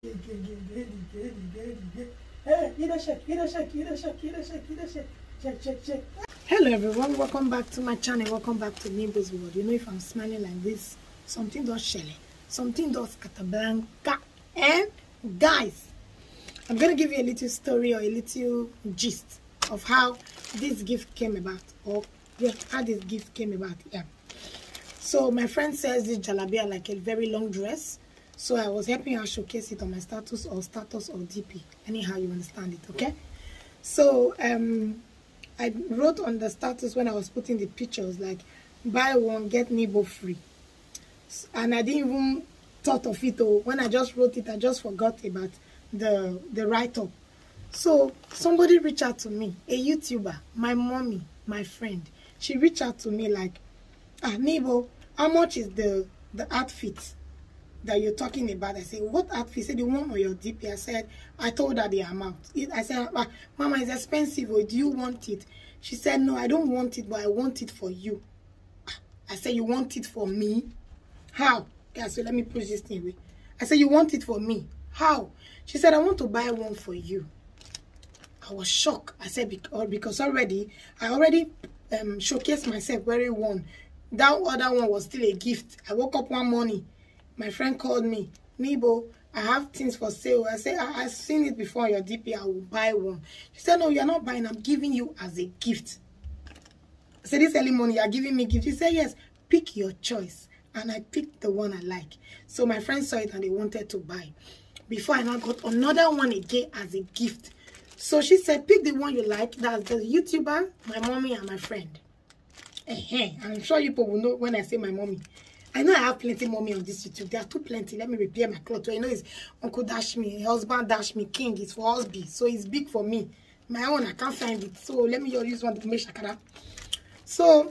Hello everyone, welcome back to my channel. Welcome back to Nibo's World. You know, if I'm smiling like this, something does shele, something does Casablanca. And guys, I'm gonna give you a little story or a little gist of how this gift came about, or yeah, how this gift came about. Yeah. So my friend says this jalabia like a very long dress. So I was helping her showcase it on my status or DP. Anyhow you understand it, okay? So I wrote on the status when I was putting the pictures like buy one get Nibo free. And I didn't even thought of it, or when I just wrote it, I just forgot about the write-up. So somebody reached out to me, a YouTuber, my mommy, my friend. She reached out to me like, Nibo, how much is the outfit that you're talking about? I said, what outfit? She said, the one on your DP. I said, I told her the amount. I said, Mama, it's expensive, or do you want it? She said, no, I don't want it, but I want it for you. I said, you want it for me? How? Okay, so let me push this thing away. I said, you want it for me? How? She said, I want to buy one for you. I was shocked. I said, because I already showcased myself wearing one. That other one was still a gift. I woke up one morning. My friend called me, Nibo, I have things for sale. I said, I've seen it before on your DP. I will buy one. She said, no, you're not buying. I'm giving you as a gift. I said, this early morning, you're giving me gift. She said, yes, pick your choice. And I picked the one I like. So my friends saw it and they wanted to buy. Before I now got another one again as a gift. So she said, pick the one you like. That's the YouTuber, my mommy, and my friend. I'm sure you people will know when I say my mommy. I know I have plenty mommy on this YouTube. There are too plenty. Let me repair my clothes. I know it's Uncle Dash Me, husband Dash Me, King. It's for husband. So it's big for me. My own, I can't find it. So let me just use one to make shakara. So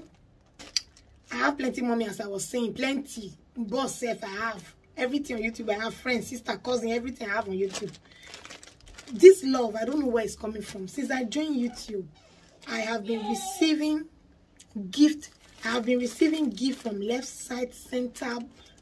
I have plenty mommy, as I was saying. Plenty. Boss self I have. Everything on YouTube. I have friends, sister, cousin, everything I have on YouTube. This love, I don't know where it's coming from. Since I joined YouTube, I have been receiving gift. I have been receiving gift from left side, center,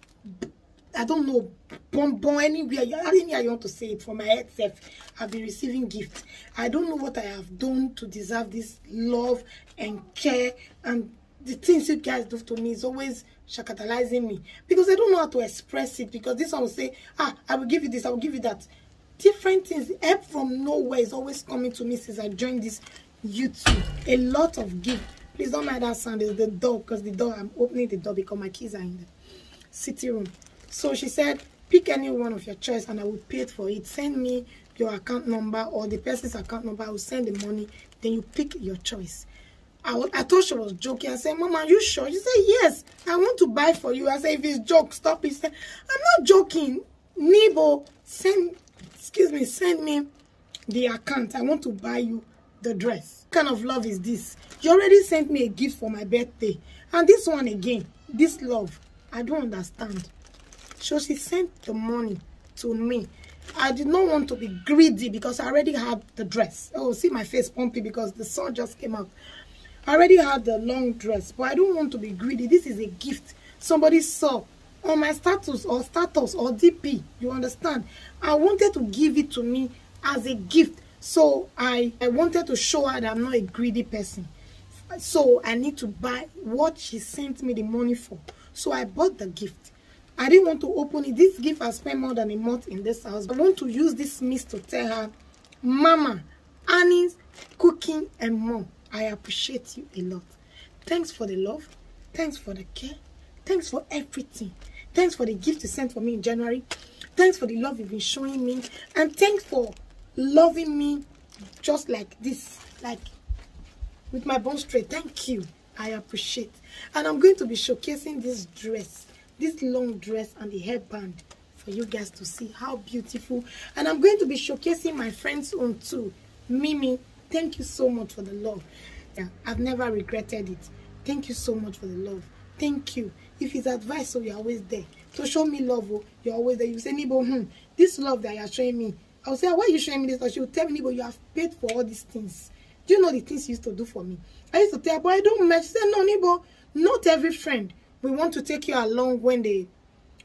I don't know, bonbon, anywhere. I didn't hear you want to say it. From my head self, I've been receiving gifts. I don't know what I have done to deserve this love and care, and the things you guys do to me is always shakatalizing me, because I don't know how to express it. Because this one will say, I will give you this, I will give you that. Different things, help from nowhere is always coming to me since I joined this YouTube. A lot of gifts. Please don't mind that sound. It's the door, because the door, I'm opening the door because my keys are in the sitting room. So she said, pick any one of your choice and I will pay it for it. Send me your account number or the person's account number. I will send the money. Then you pick your choice. I thought she was joking. I said, Mama, are you sure? She said, yes, I want to buy for you. I said, if it's joke, stop it. She said, I'm not joking. Nibo, send me the account. I want to buy you the dress. What kind of love is this? You already sent me a gift for my birthday, and this one again, this love, I don't understand. So she sent the money to me. I did not want to be greedy because I already had the dress. Oh, see my face pumpy because the sun just came out. I already had the long dress, but I don't want to be greedy. This is a gift somebody saw on my status or DP. You understand? I wanted to give it to me as a gift. So I wanted to show her that I'm not a greedy person. So I need to buy what she sent me the money for. So I bought the gift. I didn't want to open it. This gift has spent more than a month in this house. I want to use this mist to tell her, Mama, Annie's cooking and more. I appreciate you a lot. Thanks for the love. Thanks for the care. Thanks for everything. Thanks for the gift you sent for me in January. Thanks for the love you've been showing me. And thanks for loving me just like this, like with my bone straight. Thank you. I appreciate. And I'm going to be showcasing this dress, this long dress and the headband for you guys to see how beautiful. And I'm going to be showcasing my friend's own too. Mimi, thank you so much for the love. Yeah, I've never regretted it. Thank you so much for the love. Thank you. If it's advice, so you're always there to show me love. Oh, you're always there. You say, Nibo, this love that you're showing me. I'll say, why are you showing me this? Or she will tell me, Nibo, you have paid for all these things. Do you know the things you used to do for me? I used to tell her, but I don't match. She said, no, Nibo, not every friend will want to take you along when they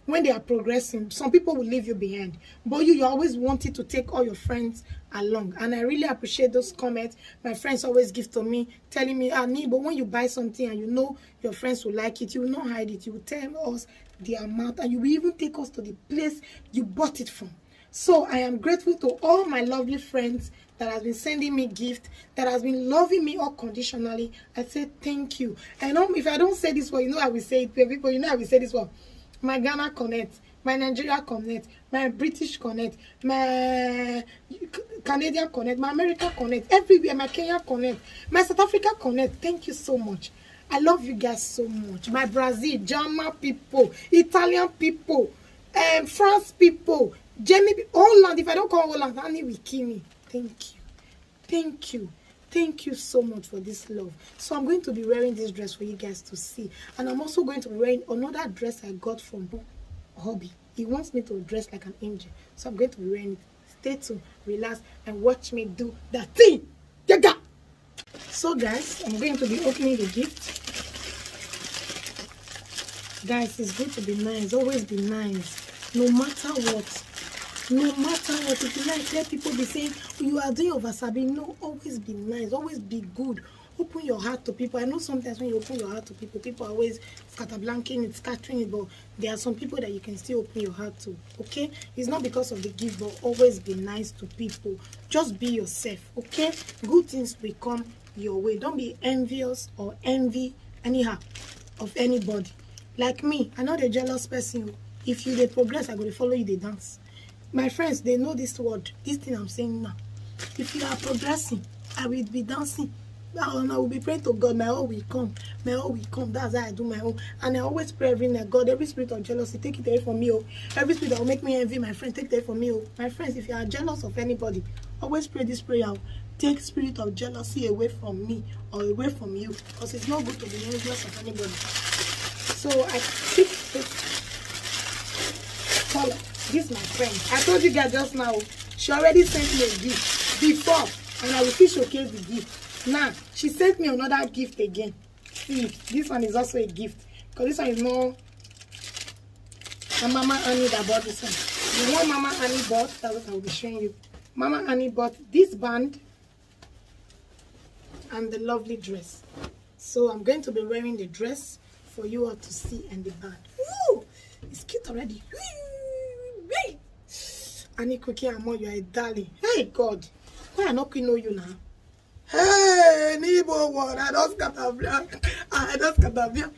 when they are progressing, some people will leave you behind, but you always wanted to take all your friends along. And I really appreciate those comments my friends always give to me, telling me, but when you buy something and you know your friends will like it, you will not hide it. You will tell us the amount, and you will even take us to the place you bought it from. So I am grateful to all my lovely friends that has been sending me gifts, that has been loving me unconditionally. I say thank you. And if I don't say this word, you know I will say it. People, you know I will say this word. My Ghana Connect, my Nigeria Connect, my British Connect, my Canadian Connect, my America Connect, everywhere, my Kenya Connect, my South Africa Connect. Thank you so much. I love you guys so much. My Brazil, German people, Italian people, France people, Germany, Holland. If I don't call Holland, Annie will kill me. Thank you. Thank you. Thank you so much for this love. So I'm going to be wearing this dress for you guys to see. And I'm also going to be wearing another dress I got from Hobby. He wants me to dress like an angel. So I'm going to be wearing it. Stay tuned, relax, and watch me do that thing. Yaga! So guys, I'm going to be opening the gift. Guys, it's good to be nice. Always be nice. No matter what. No matter what, if you like, let people be saying, you are doing oversabi. No, always be nice, always be good. Open your heart to people. I know sometimes when you open your heart to people, people are always scatterblanking it, scattering it, but there are some people that you can still open your heart to, okay? It's not because of the gift, but always be nice to people. Just be yourself, okay? Good things will come your way. Don't be envious or envy anyhow of anybody. Like me, I'm not a jealous person. If you dey progress, I go to follow you, they dance. My friends, they know this word, this thing I'm saying now. If you are progressing, I will be dancing. And I will be praying to God, my own will come. My own will come. That's how I do my own. And I always pray every night, God, every spirit of jealousy, take it away from me. Oh. Every spirit that will make me envy my friend, take it away from me. Oh. My friends, if you are jealous of anybody, always pray this prayer. Take spirit of jealousy away from me or away from you. Because it's not good to be envious of anybody. So I picked this color. This is my friend. I told you guys just now, she already sent me a gift before, and I will still showcase the gift. Now, she sent me another gift again. See, this one is also a gift. Because this one is more Mama Annie that bought this one. The one Mama Annie bought, that's what I will be showing you. Mama Annie bought this band and the lovely dress. So I'm going to be wearing the dress for you all to see, and the band. Woo! It's cute already. Annie Cookie Amo, you are a darling. Hey God, why I not know you now? Hey, Nibo, what? I don't scatter.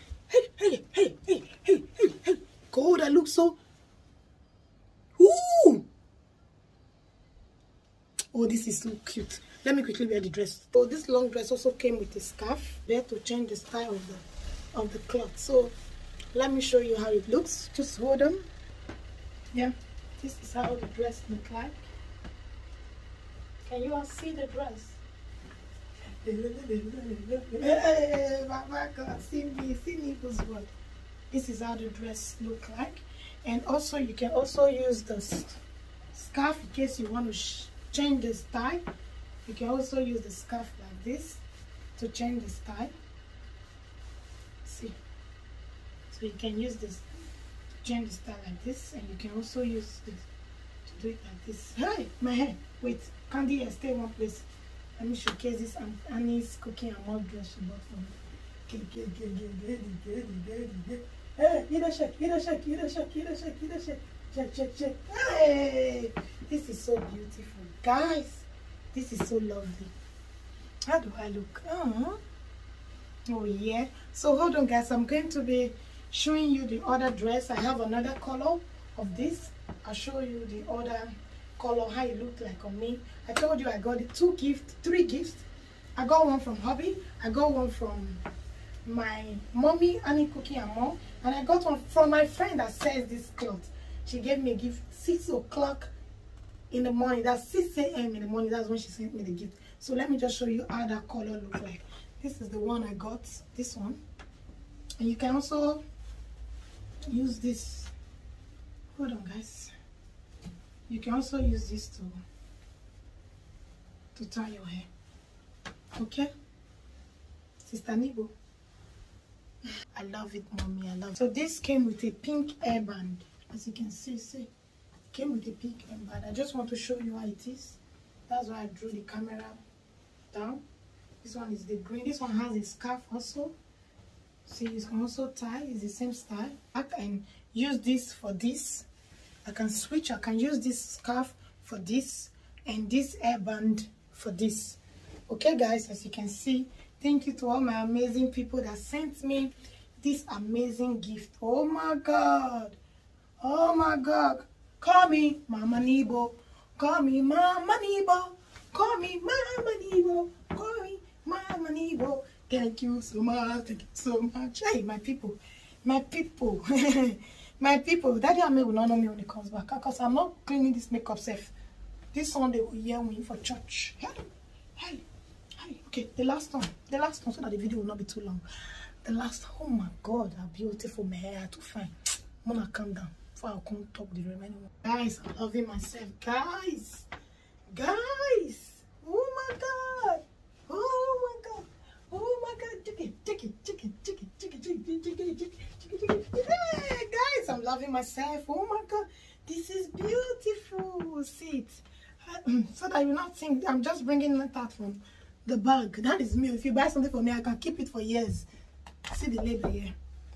Hey. God, I look so. Ooh. Oh, this is so cute. Let me quickly wear the dress. So this long dress also came with a scarf there to change the style of the cloth. So let me show you how it looks. Just hold on. Yeah. This is how the dress looks like. Can you all see the dress? Hey, Mama, God, see me this word. This is how the dress looks like. And also, you can also use the scarf in case you want to change the style. You can also use the scarf like this to change the style. See? So you can use this. Change the style like this, and you can also use this to do it like this. Hey, my hair. Wait, Candy, stay one place. Let me showcase this Annie's Cookie Amo dress she bought for me. Hey, you don't shake. Check. Hey, this is so beautiful, guys. This is so lovely. How do I look? Oh yeah. So hold on, guys. I'm going to be showing you the other dress. I have another color of this. I'll show you the other color, how it looked like on me. I told you I got three gifts. I got one from Hobby, I got one from my mommy Annie Cookie Amo, and I got one from my friend that sells this cloth. She gave me a gift 6 o'clock in the morning. That's 6 a.m. in the morning. That's when she sent me the gift. So let me just show you how that color looks like. This is the one I got, this one. And you can also use this. Hold on, guys. You can also use this to tie your hair. Okay, Sister Nibo. I love it, mommy. I love it. So this came with a pink hairband. As you can see, it came with the big embed. I just want to show you how it is. That's why I drew the camera down. This one is the green. This one has a scarf also. See, you can also tie. It's the same style. I can use this for this. I can switch. I can use this scarf for this and this hairband for this. Okay, guys, as you can see, thank you to all my amazing people that sent me this amazing gift. Oh my God. Oh my God. Call me Mama Nebo. Call me Mama Nebo. Call me Mama Nebo. Call me Mama Nebo. Thank you so much. Thank you so much. Hey, my people. My people. My people. Daddy Ame will not know me when he comes back because I'm not cleaning this makeup safe. This Sunday will hear me for church. Hey. Okay, the last one so that the video will not be too long. The last, oh my God, how beautiful my hair, too fine. I'm gonna calm down before I come talk the remaining one. Guys, I'm loving myself. Guys, oh my God, chicken. Hey, guys, I'm loving myself. Oh my God, this is beautiful. See it, so that you not think I'm just bringing that from the bag. That is me. If you buy something for me, I can keep it for years. See the label here.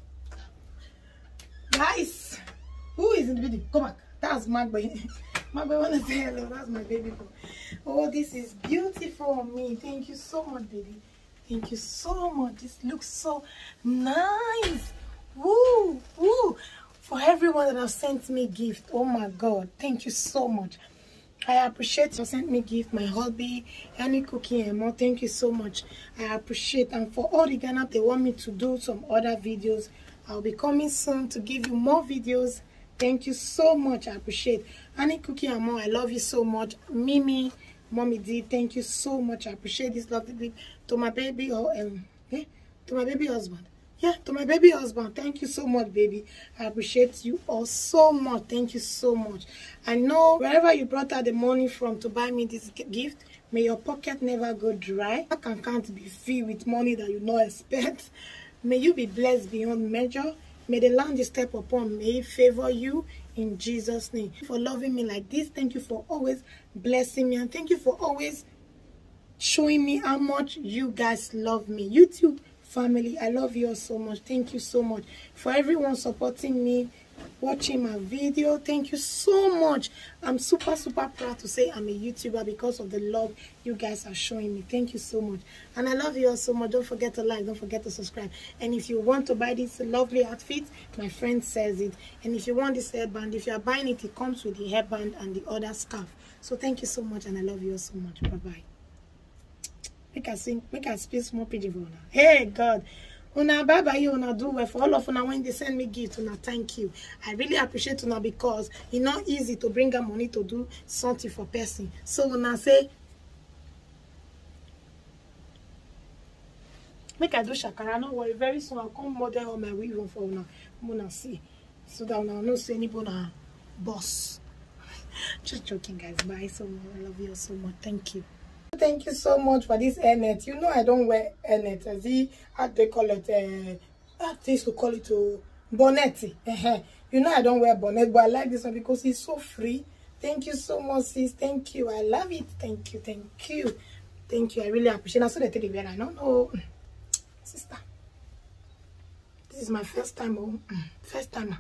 Guys, who is in the video? Go back. That's my boy. My boy wanna say hello. That's my baby boy. Oh, this is beautiful on me. Thank you so much, baby. Thank you so much. This looks so nice. Woo. For everyone that have sent me gift. Oh my God. Thank you so much. I appreciate you sent me gift, my hobby, any cooking and more. Thank you so much. I appreciate. And for all the Ghana, they want me to do some other videos. I'll be coming soon to give you more videos. Thank you so much. I appreciate. Any cooking and more. I love you so much. Mimi, Mommy D, thank you so much. I appreciate this lovely to my baby to my baby husband. Yeah, to my baby husband, thank you so much, baby. I appreciate you all so much. Thank you so much. I know wherever you brought out the money from to buy me this gift, may your pocket never go dry. Your bank account be filled with money that you not expect. May you be blessed beyond measure. May the land you step upon may favor you in Jesus' name. Thank you for loving me like this. Thank you for always blessing me, and thank you for always showing me how much you guys love me. YouTube family, I love you all so much. Thank you so much for everyone supporting me, watching my video. Thank you so much. I'm super proud to say I'm a YouTuber because of the love you guys are showing me. Thank you so much, and I love you all so much. Don't forget to like, don't forget to subscribe, and if you want to buy this lovely outfit, my friend says it, and if you want this hairband, if you are buying it, it comes with the hairband and the other scarf. So thank you so much, and I love you all so much. Bye bye. Make I speak small pidgin for una. Hey God, una bye bye, una do well. For all of una when they send me gift, una thank you. I really appreciate una because it's not easy to bring out money to do something for person. So una say, make I do shakara. No worry, very soon I'll come model on my weave for una see, so that una no say anybody boss. Just joking, guys. Bye so much. I love you so much. Thank you. Thank you so much for this hairnet. You know I don't wear hairnet. As how they call it, they used to call it bonnet. You know I don't wear bonnet, but I like this one because it's so free. Thank you so much, sis. Thank you. I love it. Thank you. I really appreciate it. I saw the teddy bear. I don't know, sister. This is my first time. First time.